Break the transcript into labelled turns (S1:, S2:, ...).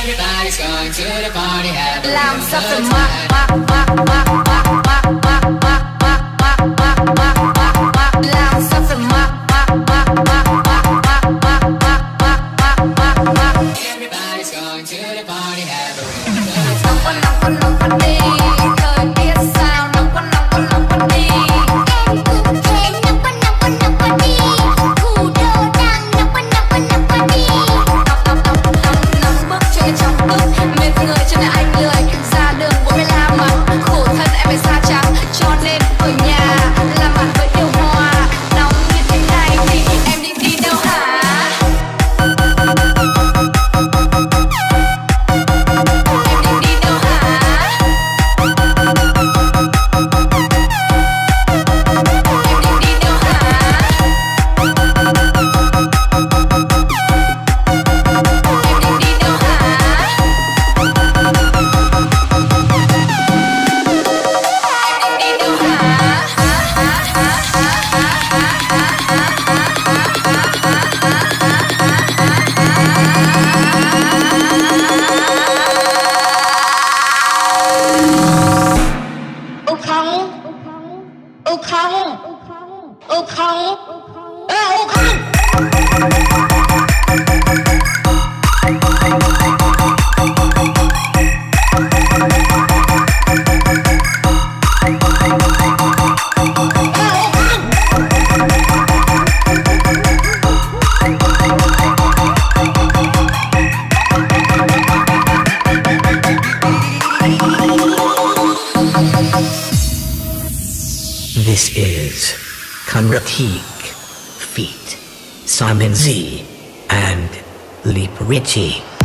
S1: Everybody's going to the party, have a
S2: làm
S1: real
S2: sao phải
S1: good
S2: ma
S1: time.
S2: ma ma ma ma ma ma ma ma ma ma ma ma làm sao phải ma ma ma ma ma ma ma ma ma ma ma.
S1: Everybody's going to the party, have a real good
S2: Nóng quá nóng quá nóng quá đi, thời tiết sao nóng quá nóng quá nóng quá đi.
S3: Em cũng thế nóng quá nóng quá nóng quá đi. Thủ đô đang nóng quá nóng quá nóng quá đi.
S2: Nóng bức chơi trong bức, mệt người cho nên anh lười ra đường 45 mặt, khổ thân em phải da trắng cho nên ở nhà làm bạn với điều hòa. Nóng như thế này thì em định đi đâu hả? Em định đi đâu hả? Em định đi đâu
S3: Ô không, ô không, ô không, ô không.
S4: This is Conratique feat. Simon Z and Leap Richie.